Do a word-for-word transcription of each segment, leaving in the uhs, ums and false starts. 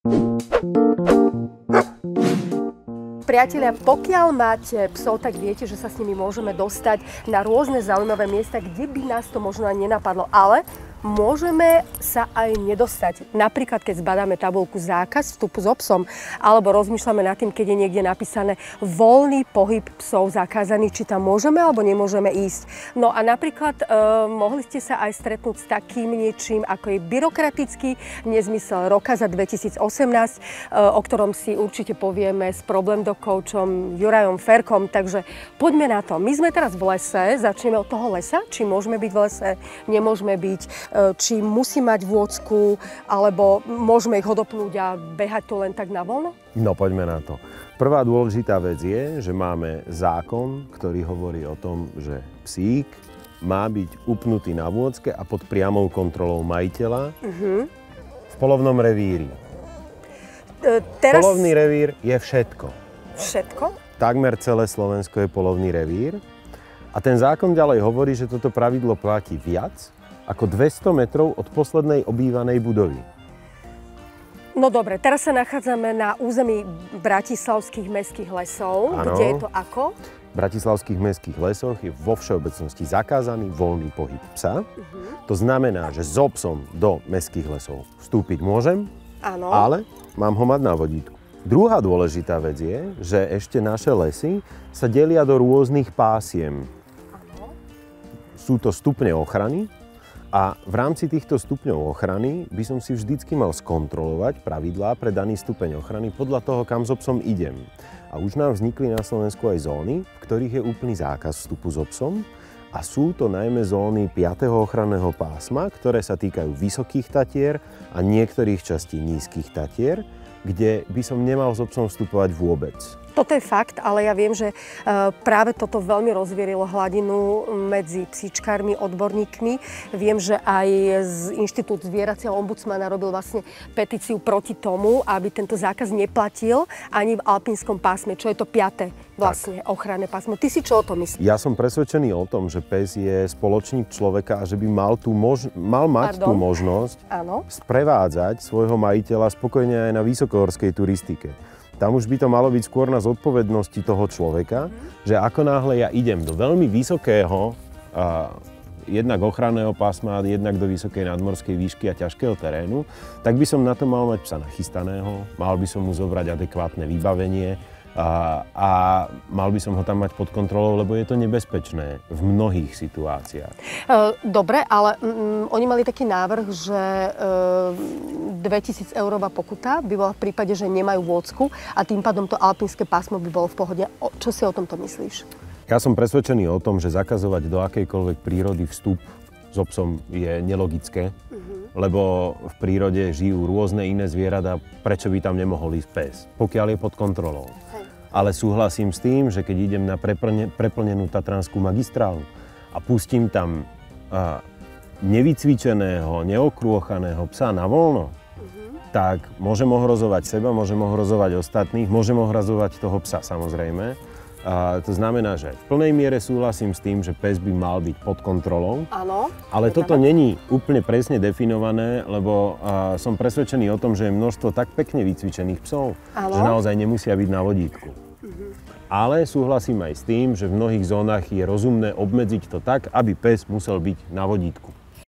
Priatelia, pokiaľ máte psov, tak viete, že sa s nimi môžeme dostať na rôzne zaujímavé miesta, kde by nás to možno ani nenapadlo, ale môžeme sa aj nedostať. Napríklad, keď zbadáme tabuľku zákaz vstupu so psom, alebo rozmýšľame nad tým, keď je niekde napísané voľný pohyb psov zakázaný, či tam môžeme alebo nemôžeme ísť. No a napríklad e, mohli ste sa aj stretnúť s takým niečím, ako je byrokratický nezmysel roka za dvetisícosemnásť, e, o ktorom si určite povieme s problém dokoučom Jurajom Ferkom. Takže poďme na to. My sme teraz v lese, začneme od toho lesa, či môžeme byť v lese, nemôžeme byť, či musí mať vôcku, alebo môžeme ich odopnúť a behať to len tak na voľno? No poďme na to. Prvá dôležitá vec je, že máme zákon, ktorý hovorí o tom, že psík má byť upnutý na vôcke a pod priamou kontrolou majiteľa uh-huh. v polovnom revíri. E, teraz... Polovný revír je všetko. Všetko? Takmer celé Slovensko je polovný revír. A ten zákon ďalej hovorí, že toto pravidlo platí viac ako dvesto metrov od poslednej obývanej budovy. No dobre, teraz sa nachádzame na území Bratislavských mestských lesov. Ano. Kde je to ako? V Bratislavských mestských lesoch je vo všeobecnosti zakázaný voľný pohyb psa. Uh-huh. To znamená, že so psom do mestských lesov vstúpiť môžem, ano. Ale mám ho mať na vodítku. Druhá dôležitá vec je, že ešte naše lesy sa delia do rôznych pásiem. Ano. Sú to stupne ochrany. A v rámci týchto stupňov ochrany by som si vždycky mal skontrolovať pravidlá pre daný stupeň ochrany podľa toho, kam so psom idem. A už nám vznikli na Slovensku aj zóny, v ktorých je úplný zákaz vstupu so psom. A sú to najmä zóny piateho ochranného pásma, ktoré sa týkajú vysokých Tatier a niektorých častí nízkych Tatier, kde by som nemal so psom vstupovať vôbec. Toto je fakt, ale ja viem, že práve toto veľmi rozvierilo hladinu medzi psíčkármi, odborníkmi. Viem, že aj z Inštitút zvieracieho ombudsmana robil vlastne petíciu proti tomu, aby tento zákaz neplatil ani v alpínskom pásme, čo je to piate vlastne ochranné pásmo. Ty si čo o tom myslíš? Ja som presvedčený o tom, že pes je spoločník človeka a že by mal, tú mož- mal mať Pardon? tú možnosť Áno. sprevádzať svojho majiteľa spokojne aj na vysokohorskej turistike. Tam už by to malo byť skôr na zodpovednosti toho človeka, mm. že ako náhle ja idem do veľmi vysokého, a, jednak ochranného pásma, jednak do vysokej nadmorskej výšky a ťažkého terénu, tak by som na to mal mať psa nachystaného, mal by som mu zobrať adekvátne vybavenie a, a mal by som ho tam mať pod kontrolou, lebo je to nebezpečné v mnohých situáciách. Dobre, ale mm, oni mali taký návrh, že e, dvetisíc eurová pokuta by bola v prípade, že nemajú vôcku a tým pádom to alpínske pásmo by bolo v pohode. O, čo si o tomto myslíš? Ja som presvedčený o tom, že zakazovať do akejkoľvek prírody vstup so psom je nelogické, uh-huh. lebo v prírode žijú rôzne iné zvieratá, prečo by tam nemohol ísť pes, pokiaľ je pod kontrolou. Hej. Ale súhlasím s tým, že keď idem na preplne, preplnenú Tatranskú magistrálu a pustím tam a, nevycvičeného, neokrôchaného psa na voľno, uh-huh. tak môžem ohrozovať seba, môžem ohrozovať ostatných, môžem ohrozovať toho psa samozrejme. A to znamená, že v plnej miere súhlasím s tým, že pes by mal byť pod kontrolou. Áno. Ale toto není úplne presne definované, lebo a, som presvedčený o tom, že je množstvo tak pekne vycvičených psov, Áno. že naozaj nemusia byť na vodítku. Uh-huh. Ale súhlasím aj s tým, že v mnohých zónach je rozumné obmedziť to tak, aby pes musel byť na vodítku.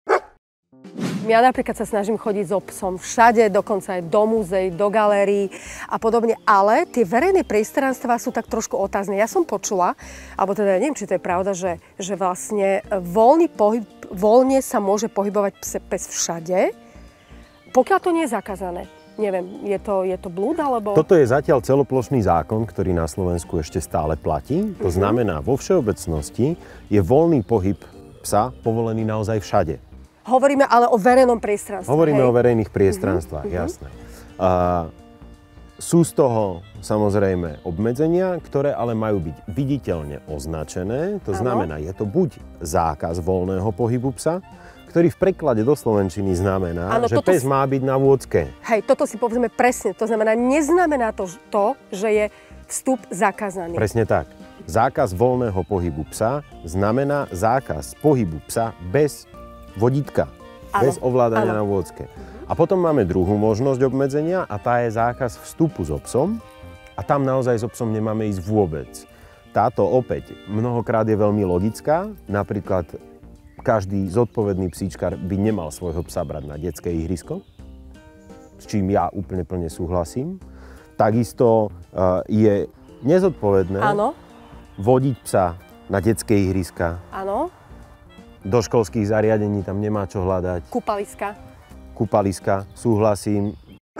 Ja napríklad sa snažím chodiť so psom všade, dokonca aj do múzeí, do galérií a podobne, ale tie verejné priestranstvá sú tak trošku otázne. Ja som počula, alebo teda neviem, či to je pravda, že, že vlastne voľný pohyb, voľne sa môže pohybovať pes, pes všade, pokiaľ to nie je zakázané. Neviem, je to, je to blúd, alebo... Toto je zatiaľ celoplošný zákon, ktorý na Slovensku ešte stále platí. To znamená, vo všeobecnosti je voľný pohyb psa povolený naozaj všade. Hovoríme ale o verejnom priestranstve. Hovoríme hej? o verejných priestranstvách, uh-huh. jasné. A sú z toho samozrejme obmedzenia, ktoré ale majú byť viditeľne označené. To ano. Znamená, je to buď zákaz voľného pohybu psa, ktorý v preklade do slovenčiny znamená, ano, že pes si... má byť na vôcke. Hej, toto si povedzme presne. To znamená, neznamená to, to, že je vstup zakázaný. Presne tak. Zákaz voľného pohybu psa znamená zákaz pohybu psa bez vodítka. Ano. Bez ovládania ano. na vôdzke. A potom máme druhú možnosť obmedzenia a tá je zákaz vstupu so psom. A tam naozaj so psom nemáme ísť vôbec. Táto opäť mnohokrát je veľmi logická. Napríklad každý zodpovedný psíčkar by nemal svojho psa brať na detské ihrisko, s čím ja úplne plne súhlasím. Takisto uh, je nezodpovedné ano. vodiť psa na detské ihriska. Áno. Do školských zariadení tam nemá čo hľadať. Kúpaliska. Kúpaliska, súhlasím.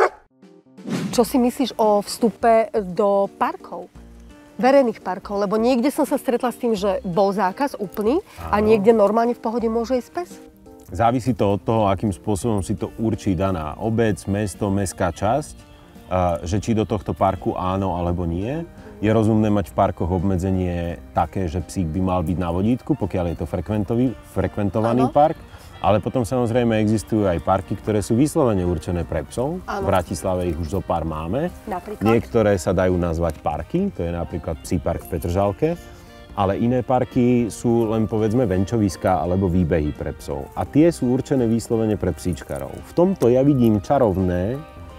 Čo si myslíš o vstupe do parkov? Verejných parkov, lebo niekde som sa stretla s tým, že bol zákaz úplný a niekde normálne v pohode môže ísť pes? Závisí to od toho, akým spôsobom si to určí daná obec, mesto, mestská časť, že či do tohto parku áno alebo nie. Je rozumné mať v parkoch obmedzenie také, že psík by mal byť na vodítku, pokiaľ je to frekventovaný ano. park. Ale potom samozrejme existujú aj parky, ktoré sú vyslovene určené pre psov. Ano. V Bratislave ich už zo pár máme. Napríklad? Niektoré sa dajú nazvať parky, to je napríklad Psí park v Petržalke. Ale iné parky sú len povedzme venčoviská alebo výbehy pre psov. A tie sú určené vyslovene pre psíčkarov. V tomto ja vidím čarovné,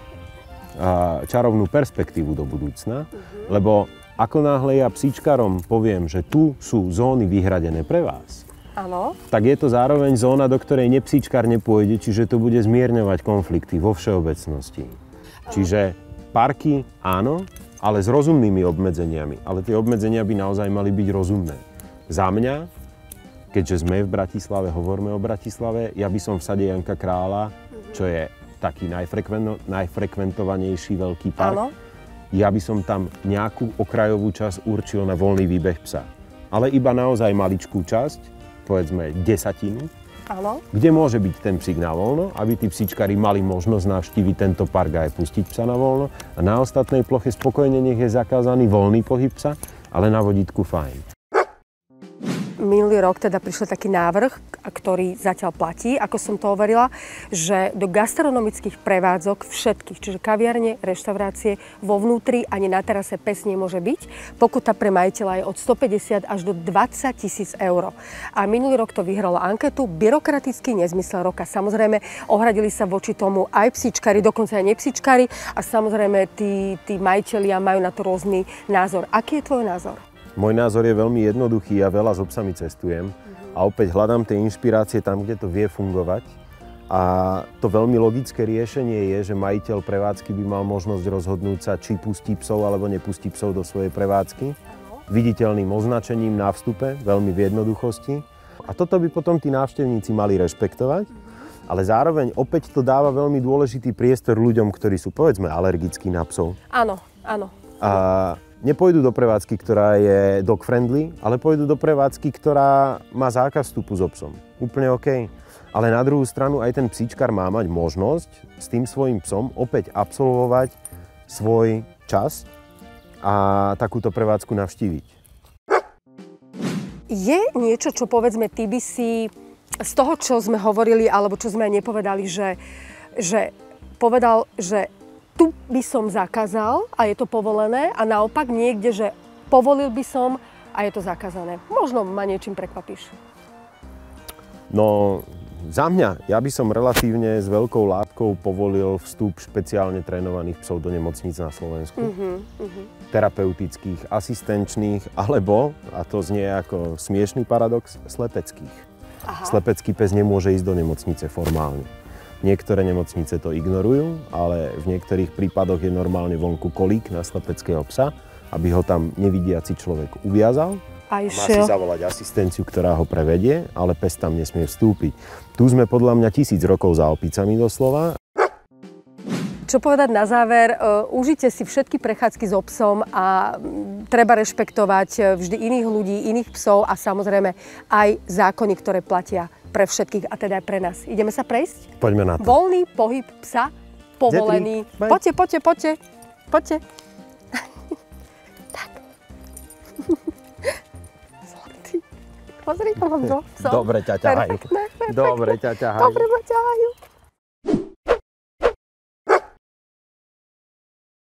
čarovnú perspektívu do budúcna, uh-huh. lebo ako náhle ja psíčkarom poviem, že tu sú zóny vyhradené pre vás, Áno. tak je to zároveň zóna, do ktorej nepsíčkar nepôjde, čiže to bude zmierňovať konflikty vo všeobecnosti. Áno. Čiže parky áno, ale s rozumnými obmedzeniami. Ale tie obmedzenia by naozaj mali byť rozumné. Za mňa, keďže sme v Bratislave, hovoríme o Bratislave, ja by som v sade Janka Krála, čo je taký najfrekventovanejší veľký park, Áno. ja by som tam nejakú okrajovú časť určil na voľný výbeh psa. Ale iba naozaj maličkú časť, povedzme desatinu, Áno. kde môže byť ten psík na voľno, aby tí psíčkari mali možnosť navštíviť tento park a aj pustiť psa na voľno. A na ostatnej ploche spokojne nech je zakázaný voľný pohyb psa, ale na vodítku fajn. Minulý rok teda prišiel taký návrh, ktorý zatiaľ platí, ako som to overila, že do gastronomických prevádzok všetkých, čiže kaviarne, reštaurácie, vo vnútri ani na terase pes nemôže byť. Pokuta pre majiteľa je od stopäťdesiat až do dvadsať tisíc eur. A minulý rok to vyhralo anketu, byrokratický nezmysel roka. Samozrejme, ohradili sa voči tomu aj psíčkari, dokonca aj nepsíčkari a samozrejme tí, tí majitelia majú na to rôzny názor. Aký je tvoj názor? Môj názor je veľmi jednoduchý, ja veľa s obsami cestujem a opäť hľadám tie inšpirácie tam, kde to vie fungovať. A to veľmi logické riešenie je, že majiteľ prevádzky by mal možnosť rozhodnúť sa, či pustí psov alebo nepustí psov do svojej prevádzky. Viditeľným označením na vstupe, veľmi v jednoduchosti. A toto by potom tí návštevníci mali rešpektovať, ale zároveň opäť to dáva veľmi dôležitý priestor ľuďom, ktorí sú povedzme alergickí na psov. Áno, áno. A nepôjdu do prevádzky, ktorá je dog-friendly, ale pôjdu do prevádzky, ktorá má zákaz vstupu so psom. Úplne OK. Ale na druhú stranu aj ten psíčkar má mať možnosť s tým svojím psom opäť absolvovať svoj čas a takúto prevádzku navštíviť. Je niečo, čo povedzme ty by si z toho, čo sme hovorili, alebo čo sme aj nepovedali, že, že povedal, že tu by som zakázal a je to povolené a naopak niekde, že povolil by som a je to zakázané. Možno ma niečím prekvapíš. No, za mňa, ja by som relatívne s veľkou látkou povolil vstup špeciálne trénovaných psov do nemocníc na Slovensku. Uh-huh, uh-huh. Terapeutických, asistenčných, alebo, a to znie ako smiešný paradox, slepeckých. Aha. Slepecký pes nemôže ísť do nemocnice formálne. Niektoré nemocnice to ignorujú, ale v niektorých prípadoch je normálne vonku kolík na slepeckého psa, aby ho tam nevidiaci človek uviazal. A má si zavolať asistenciu, ktorá ho prevedie, ale pes tam nesmie vstúpiť. Tu sme podľa mňa tisíc rokov za opicami doslova. Čo povedať na záver? Užite si všetky prechádzky s obsom a treba rešpektovať vždy iných ľudí, iných psov a samozrejme aj zákony, ktoré platia pre všetkých a teda aj pre nás. Ideme sa prejsť? Poďme na to. Voľný pohyb psa, povolený. Poďte, poďte, poďte. Poďte. Tak. Zlatý. Pozri, to mám dvoch psov. Dobre ťa ťahajú. Dobre ťa ťahajú. Dobre ma ťahajú.